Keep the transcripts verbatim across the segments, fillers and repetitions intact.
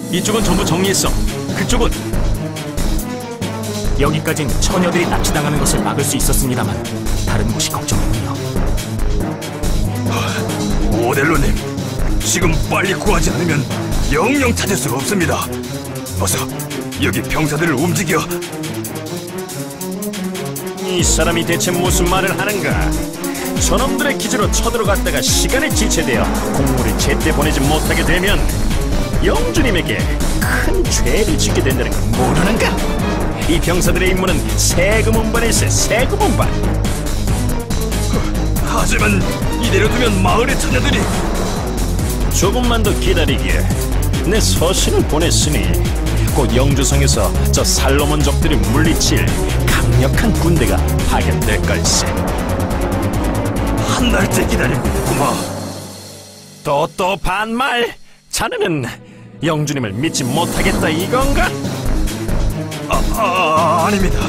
이쪽은 전부 정리했어. 그쪽은? 여기까진 처녀들이 납치당하는 것을 막을 수 있었습니다만 다른 곳이 걱정이군요. 오델로님, 지금 빨리 구하지 않으면 영영 찾을 수가 없습니다. 어서 여기 병사들을 움직여. 이 사람이 대체 무슨 말을 하는가? 저놈들의 기지로 쳐들어갔다가 시간에 지체되어 공물을 제때 보내지 못하게 되면 영주님에게 큰 죄를 짓게 된다는 걸 모르는가? 이 병사들의 임무는 세금 운반일세. 세금 운반. 하지만 이대로 두면 마을의 처녀들이... 조금만 더 기다리게. 내 서신을 보냈으니 곧 영주성에서 저 살로몬족들이 물리칠 강력한 군대가 파견될 걸세. 한 달째 기다리고 있구만. 또 또 반말? 자네는 영주님을 믿지 못하겠다 이건가? 아, 아 아닙니다.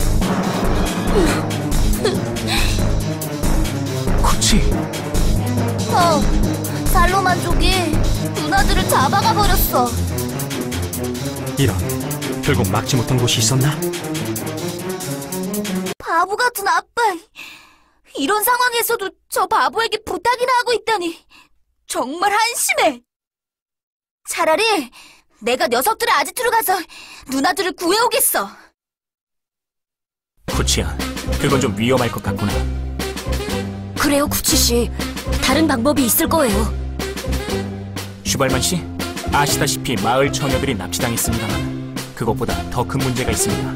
쿠치. 어, 살로만족이 누나들을 잡아가 버렸어. 이런, 결국 막지 못한 곳이 있었나? 바보 같은 아빠. 이런 상황에서도 저 바보에게 부탁이나 하고 있다니 정말 한심해. 차라리 내가 녀석들의 아지트로 가서 누나들을 구해오겠어. 쿠치야, 그건 좀 위험할 것 같구나. 그래요, 쿠치씨. 다른 방법이 있을 거예요. 슈발만 씨, 아시다시피 마을 처녀들이 납치당했습니다만 그것보다 더 큰 문제가 있습니다.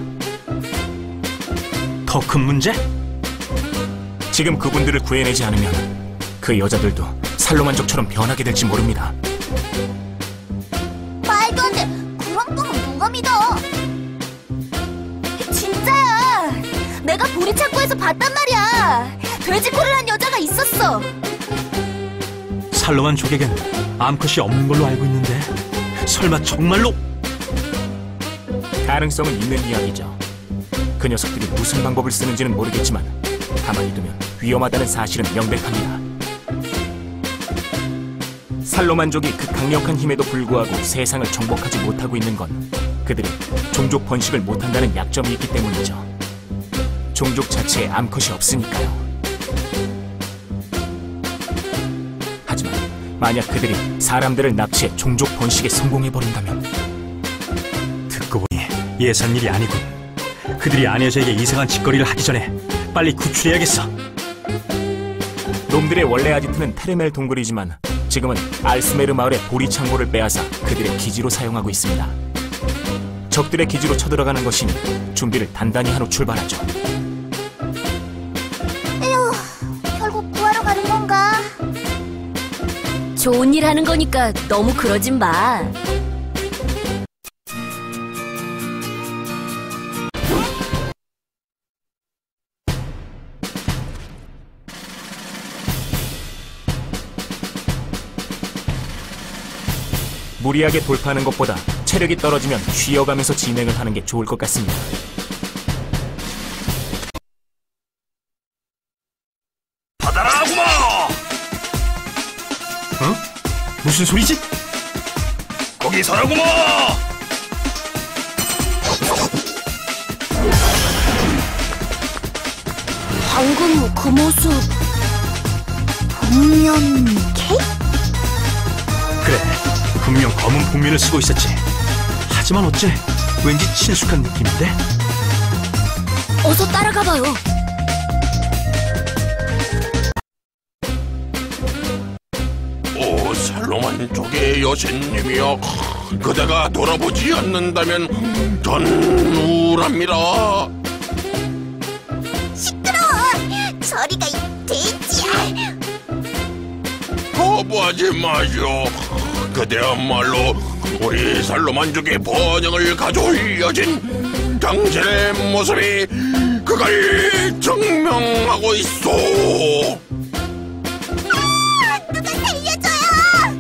더 큰 문제? 지금 그분들을 구해내지 않으면 그 여자들도 살로만족처럼 변하게 될지 모릅니다. 말도 안 돼. 그런 뻥은 누가 믿어? 진짜야. 내가 보리창고에서 봤단 말이야. 돼지코를 한 여자가 있었어. 살로만족에겐 암컷이 없는 걸로 알고 있는데 설마 정말로? 가능성은 있는 이야기죠. 그 녀석들이 무슨 방법을 쓰는지는 모르겠지만 가만히 두면 위험하다는 사실은 명백합니다. 살로만족이 그 강력한 힘에도 불구하고 세상을 정복하지 못하고 있는 건 그들이 종족 번식을 못한다는 약점이 있기 때문이죠. 종족 자체에 암컷이 없으니까요. 하지만 만약 그들이 사람들을 납치해 종족 번식에 성공해버린다면... 듣고 보니 예산 일이 아니군. 그들이 아녀제에게 이상한 짓거리를 하기 전에 빨리 구출해야겠어. 놈들의 원래 아지트는 테르멜 동굴이지만 지금은 알스메르 마을의 보리창고를 빼앗아 그들의 기지로 사용하고 있습니다. 적들의 기지로 쳐들어가는 것이니 준비를 단단히 한 후 출발하죠. 에휴, 결국 구하러 가는 건가? 좋은 일 하는 거니까 너무 그러진 마. 무리하게 돌파하는 것보다 체력이 떨어지면 쉬어가면서 진행을 하는 게 좋을 것 같습니다. 받아라, 구마! 어? 무슨 소리지? 거기 서라구마! 방금 그 모습 분명 케이크? 그래, 분명 검은 복면을 쓰고 있었지. 하지만 어째 왠지 친숙한 느낌인데? 어서 따라가봐요. 오, 살로만 쪽의 여신님이여, 그대가 돌아보지 않는다면 전 우울합니다. 시끄러워. 저리가 이 돼지야. 거부하지 마시오. 그대야말로 우리 살로만족의 번영을 가져올 여진, 당신의 모습이 그걸 증명하고 있소. 아, 누가 살려줘요.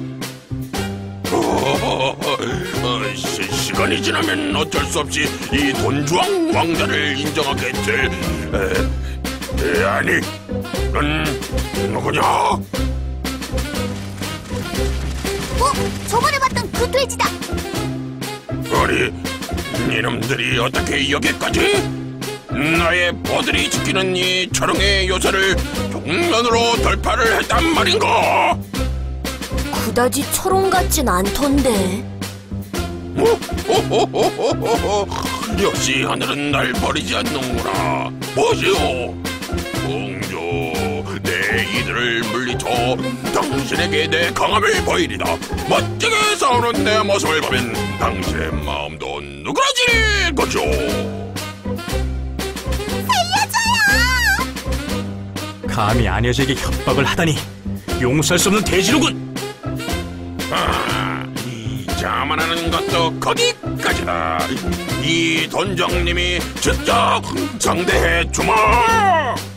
어, 어, 시, 시간이 지나면 어쩔 수 없이 이 돈주왕 왕자를 인정하게 될... 에, 에, 아니, 넌 누구냐? 어? 저번에 봤던 그 돼지다. 아니, 이놈들이 어떻게 여기까지? 나의 버들이 지키는 이 철옹의 요새를 정면으로 돌파를 했단 말인가? 그다지 초롱 같진 않던데. 오호호호호호호. 역시 하늘은 날 버리지 않는구나. 뭐지요? 공주, 내 이들을 물리쳐 당신에게 내 강함을 보이리다. 멋지게 싸우는 내 모습을 보면 당신의 마음도 누그러질 거죠. 감히 아녀에게 협박을 하다니 용서할 수 없는 대지로군. 아, 자만하는 것도 거기까지다. 이 돈정님이 직접 상대해 주마.